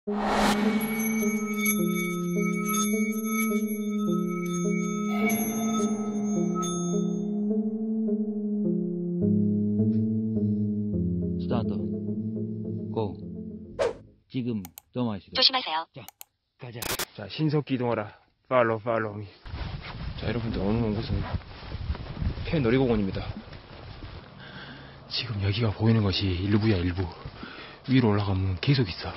스타트. 고. 지금 점화시다. 조심하세요. 자, 가자. 자, 신속기 이동하라. 팔로우 미. 자, 여러분들 오늘 온 곳은 폐 놀이공원입니다. 지금 여기가 보이는 것이 일부야, 일부. 위로 올라가면 계속 있어.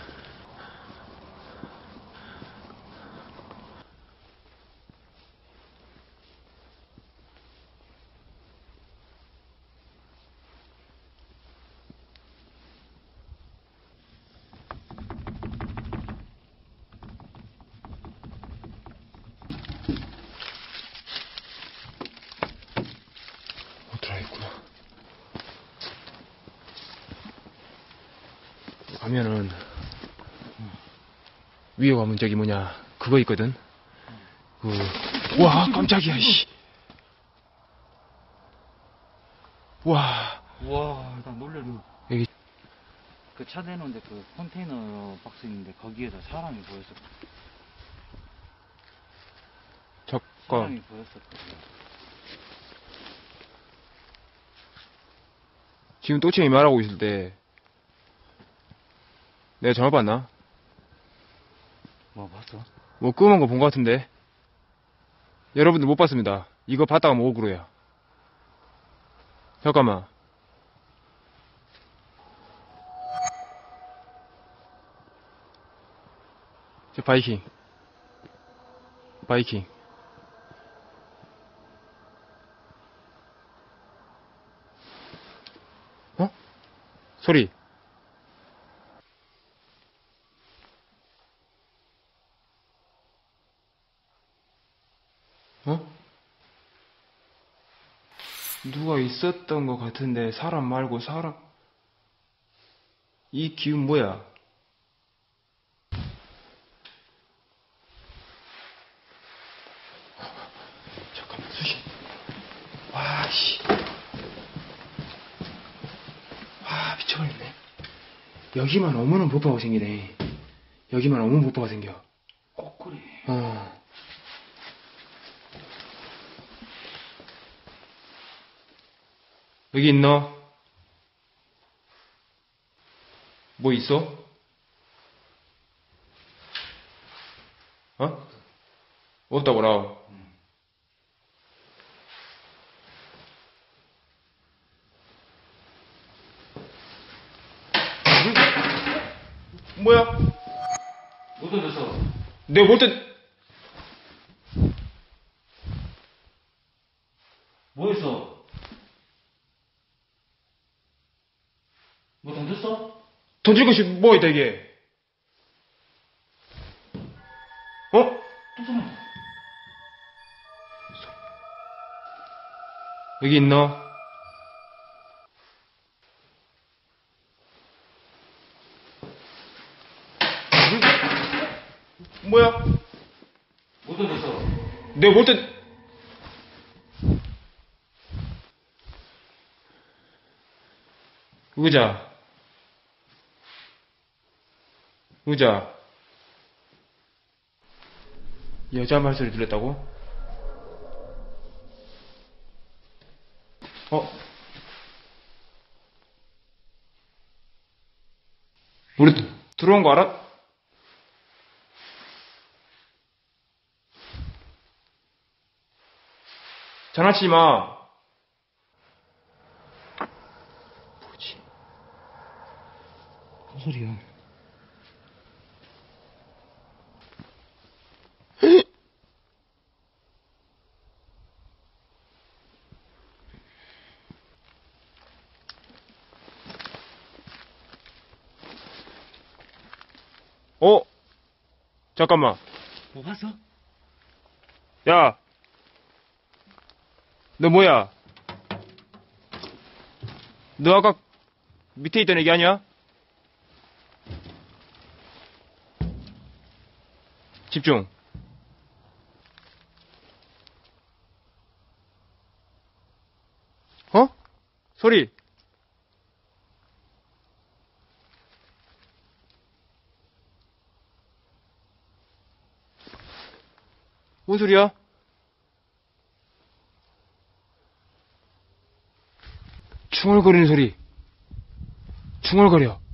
들어있구나. 가면은 위에 가면 저기 뭐냐 그거 있거든. 와 깜짝이야 씨. 와 와, 나 놀래요. 여기 그 차 대는데 그 컨테이너 박스 있는데 거기에다 사람이 보였어. 잠깐 사람이 보였었거든. 지금 또치형이 말하고 있을 때 내가 전화 받나? 뭐 봤어? 뭐 끄만 거 본 거 같은데. 여러분들 못 봤습니다. 이거 봤다가 뭐 억울해요. 잠깐만. 저 바이킹. 어? 소리. 어? 누가 있었던 것 같은데 사람 말고 사람. 이 기운 뭐야? 잠깐만 수신. 와 씨. 와 미쳐버렸네. 여기만 오면은 보파가 생기네. 여기만 오면 보파가 생겨. 꼭 그래. 여기 있나? 뭐 있어? 어? 없다고라. 뭐야? 못 던졌어. 내가 못 던... 뭐 했어? 뭐 던졌어? 던질 것이 뭐 있다 이게? 어? 또 소리. 여기 있나? 뭐야? 못 던졌어. 내가 못 던... 의자. 여자 말소리 들렸다고? 우리 들어온 거 알아? 장난치지 마. 뭐지? 무슨 소리야? 잠깐만. 뭐 봤어? 야. 너 뭐야? 너 아까 밑에 있던 애기 아니야? 집중. 어? 소리. 뭔 소리야? 중얼거리는 소리. 중얼거려.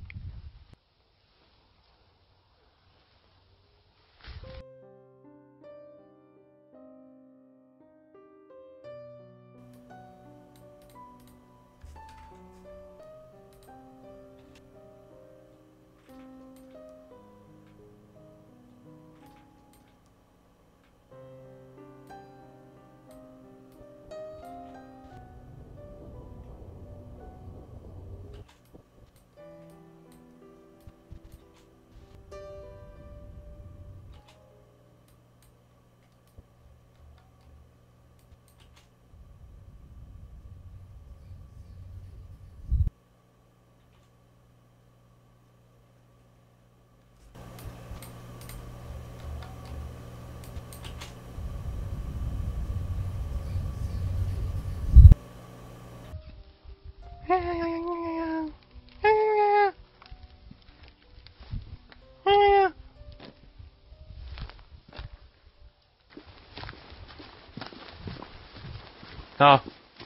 자,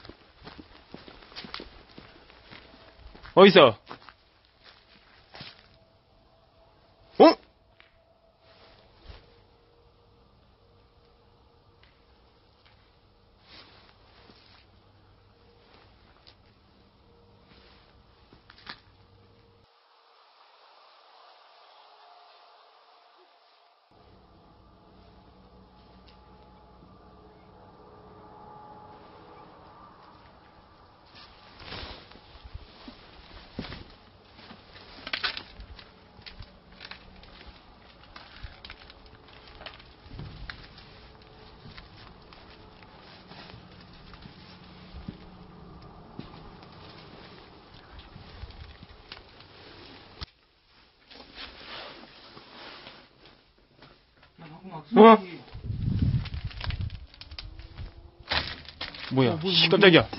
어딨어? 어? 어? 뭐야? 씨, 깜짝이야.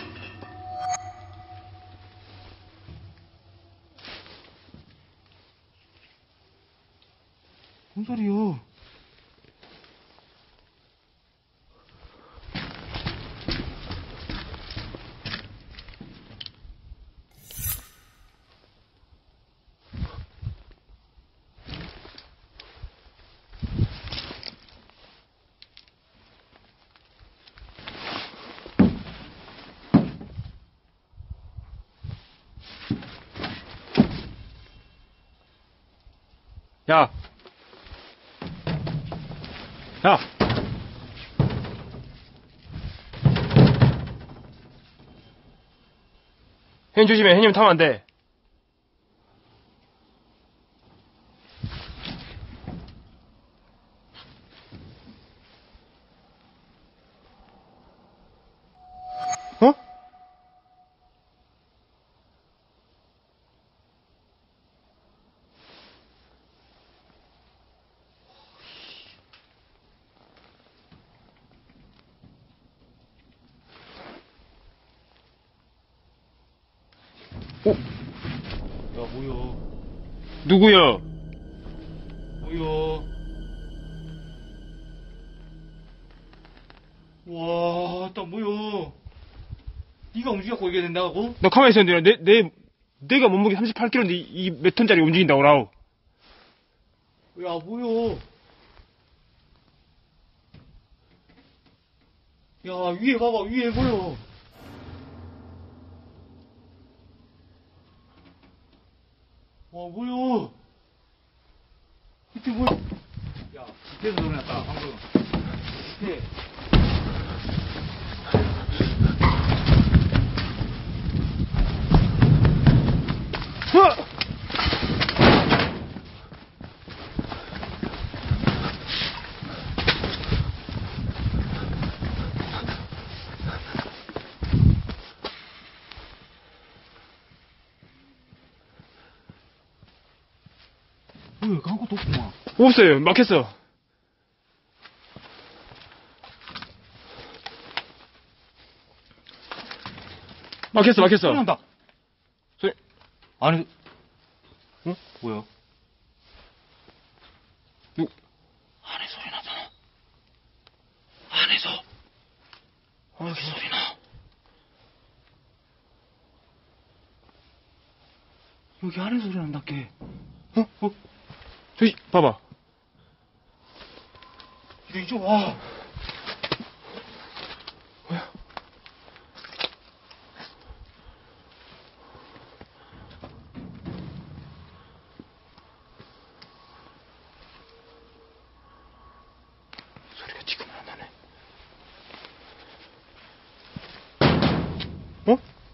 뭔 소리요? 야. 야. 혜님 조심해. 혜님 타면 안 돼. 어? 어? 야, 뭐야? 누구야? 뭐야? 와, 딱 뭐야? 네가 움직여갖고 이게 된다고? 너 가만히 있었는데, 내가 몸무게 38kg인데 이 몇 톤짜리 움직인다고, 라우. 야, 뭐야? 야, 위에 봐봐, 위에 보여. 와, 뭐야? 밑에 뭐야? 야, 밑에서 소리 났다, 방금. 밑에. 으아! 뭐야, 아무것도 없구만. 없어요. 막혔어. 막혔어. 소리 난다. 소리, 아니, 응? 뭐야? 누, 안에 소리 나잖아. 여기 소리 나. 여기 아래 소리 난다, 걔. 저기, 봐봐. 이쪽 와. 뭐야? 소리가 지금은 안 나네. 어?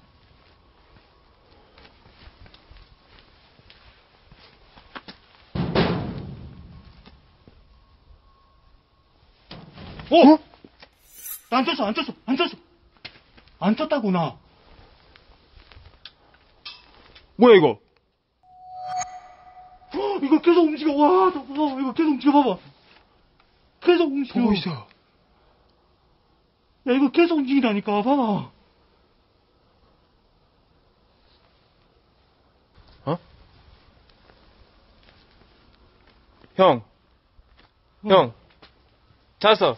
어? 나 안 쳤어, 안 쳤어, 안 쳤어. 안 쳤다고, 나. 뭐야, 이거? 이거 계속 움직여. 와, 나 무서워. 이거 계속 움직여, 봐봐. 계속 움직여. 보고 있어. 야, 이거 계속 움직이라니까, 봐봐. 어? 형. 형. 찾았어.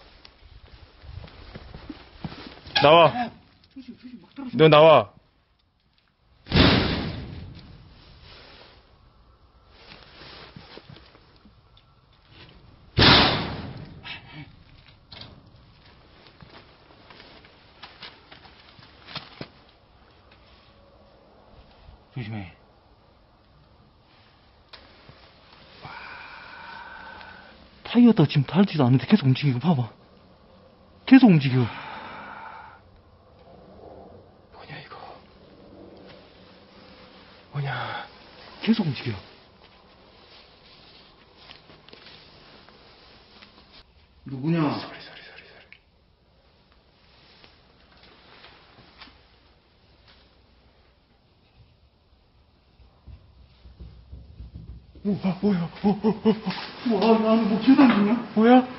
나와. 조심, 조심, 막 떨어져. 너 나와. 조심해. 타이어도 지금 달지도 않는데 계속 움직이고, 봐봐. 계속 움직여. 뭐냐, 이거. 뭐냐. 계속 움직여. 누구냐? 소리. 뭐야? 와, 나는 뭐 계단 중이야? 뭐야?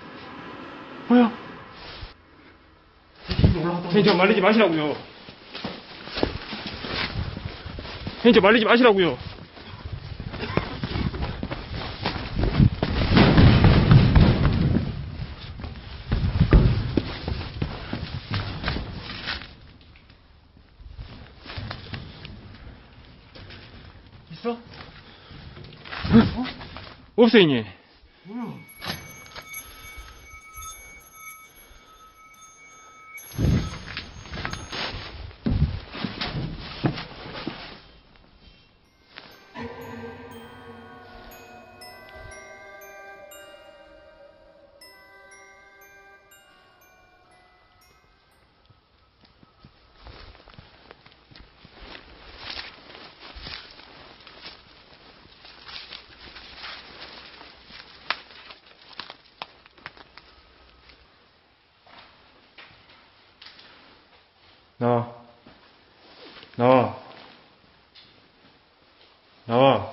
올라갔다. 형님, 저 말리지 마시라고요. 형님, 저 말리지 마시라고요. 있어? 없어, 형님. 뭐야? 나와.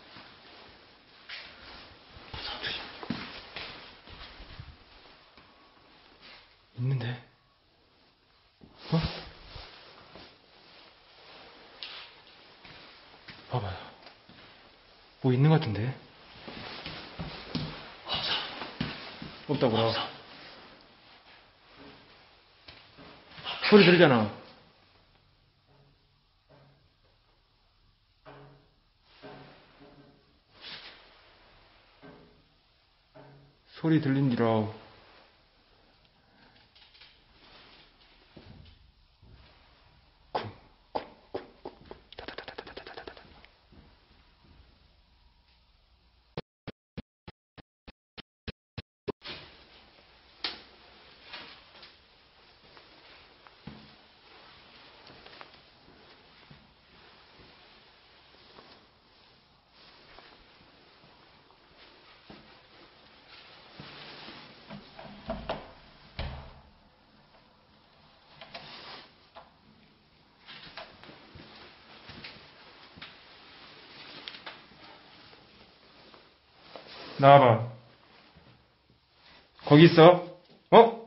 있는데? 어? 봐봐요. 뭐 있는 것 같은데? 없다고요. 소리 들리잖아. 소리 들린디라. 나와봐. 거기 있어? 어?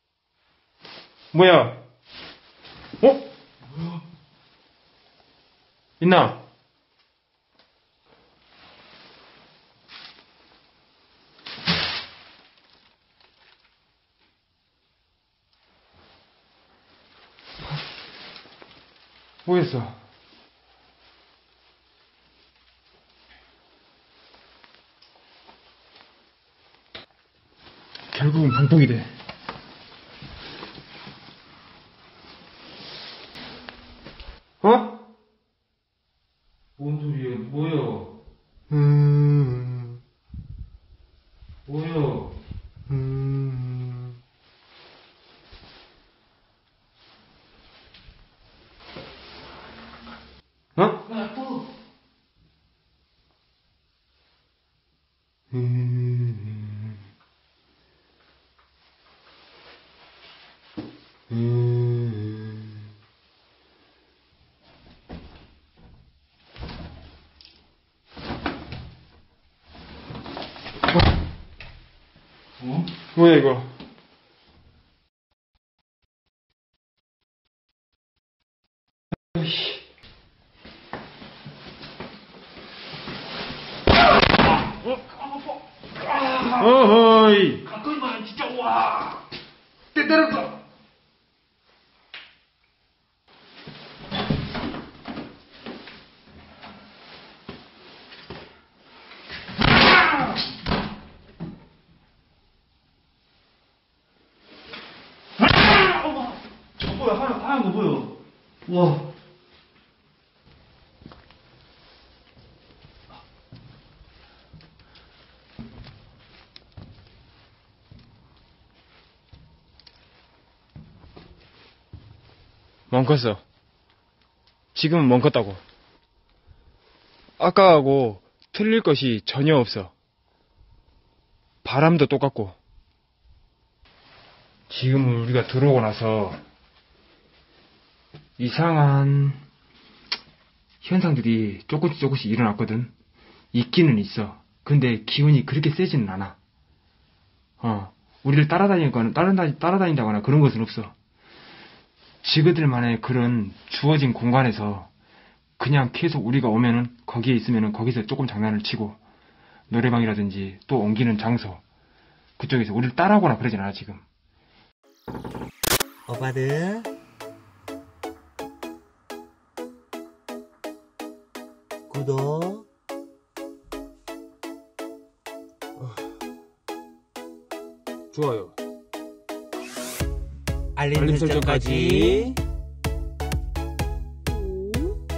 뭐야? 어? 있나? 뭐였어? 결국은 방폭이래. 어? 뭔 소리야? 뭐야? 뭐야? 어? 야, 또. 어? 뭐야 이거? 어허이. 가까이 봐, 진짜, 와. 때렸어. 저거 뭐야? 하얀 거 뭐야? 와. 멍컸어. 지금은 멍컸다고. 아까하고 틀릴 것이 전혀 없어. 바람도 똑같고. 지금 우리가 들어오고 나서 이상한 현상들이 조금씩 일어났거든. 있기는 있어. 근데 기운이 그렇게 세지는 않아. 우리를 따라다닌다거나 그런 것은 없어. 지그들만의 그런 주어진 공간에서 그냥 계속 우리가 오면은 거기에 있으면은 거기서 조금 장난을 치고 노래방이라든지 또 옮기는 장소 그쪽에서 우리를 따라오거나 그러진 않아 지금. 오빠들 구독 좋아요. 알림 설정까지